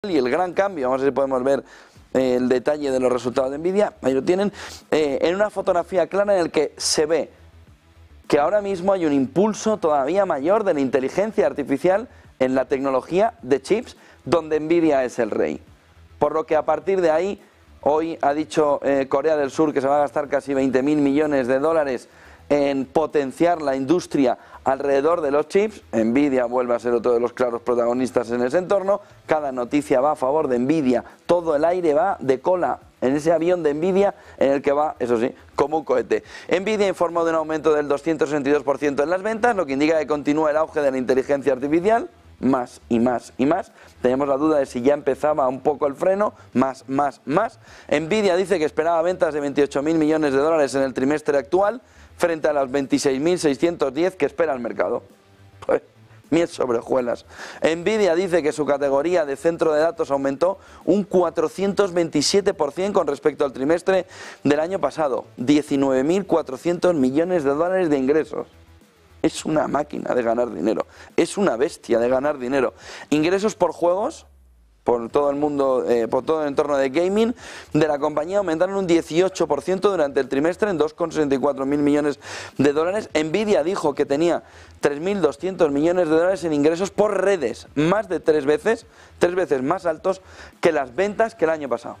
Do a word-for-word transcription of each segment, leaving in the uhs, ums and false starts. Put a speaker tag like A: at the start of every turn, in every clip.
A: Y el gran cambio, vamos a ver si podemos ver eh, el detalle de los resultados de Nvidia, ahí lo tienen, eh, en una fotografía clara en el que se ve que ahora mismo hay un impulso todavía mayor de la inteligencia artificial en la tecnología de chips, donde Nvidia es el rey. Por lo que a partir de ahí, hoy ha dicho eh, Corea del Sur que se va a gastar casi veinte mil millones de dólares en potenciar la industria alrededor de los chips. Nvidia vuelve a ser otro de los claros protagonistas en ese entorno. Cada noticia va a favor de Nvidia, todo el aire va de cola en ese avión de Nvidia en el que va, eso sí, como un cohete. Nvidia informó de un aumento del doscientos sesenta y dos por ciento en las ventas, lo que indica que continúa el auge de la inteligencia artificial. Más y más y más. Tenemos la duda de si ya empezaba un poco el freno. Más, más, más. Nvidia dice que esperaba ventas de veintiocho mil millones de dólares en el trimestre actual, frente a las veintiséis mil seiscientos diez que espera el mercado. Pues, miel sobre hojuelas. Nvidia dice que su categoría de centro de datos aumentó un cuatrocientos veintisiete por ciento con respecto al trimestre del año pasado. diecinueve mil cuatrocientos millones de dólares de ingresos. Es una máquina de ganar dinero, es una bestia de ganar dinero. Ingresos por juegos, por todo el mundo, eh, por todo el entorno de gaming de la compañía aumentaron un dieciocho por ciento durante el trimestre en dos coma sesenta y cuatro mil millones de dólares. Nvidia dijo que tenía tres mil doscientos millones de dólares en ingresos por redes, más de tres veces, tres veces más altos que las ventas que el año pasado.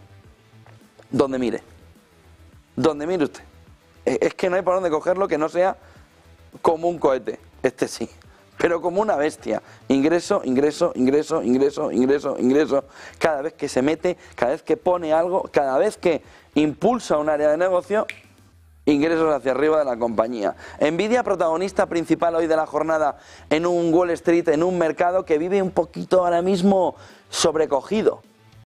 A: Donde mire, donde mire usted. Es que no hay por dónde cogerlo que no sea como un cohete, este sí, pero como una bestia. Ingreso, ingreso, ingreso, ingreso, ingreso, ingreso. Cada vez que se mete, cada vez que pone algo, cada vez que impulsa un área de negocio, ingresos hacia arriba de la compañía. Nvidia, protagonista principal hoy de la jornada en un Wall Street, en un mercado que vive un poquito ahora mismo sobrecogido.